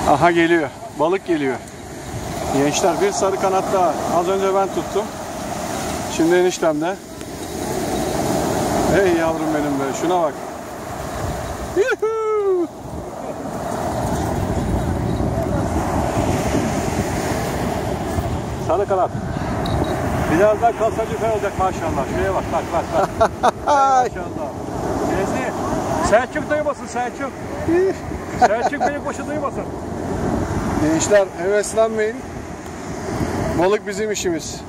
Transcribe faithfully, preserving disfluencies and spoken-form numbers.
Aha geliyor. Balık geliyor. Gençler bir sarı kanat daha. Az önce ben tuttum. Şimdi eniştemde. Hey yavrum benim be. Şuna bak. Yuhuu. Sarı kanat. Birazdan kalsa lüfer olacak maşallah. Şuraya bak bak bak bak. Maşallah. Neyse. Selçuk duymasın Selçuk. Selçuk benim boşu duymasın. Gençler heveslenmeyin. Balık bizim işimiz.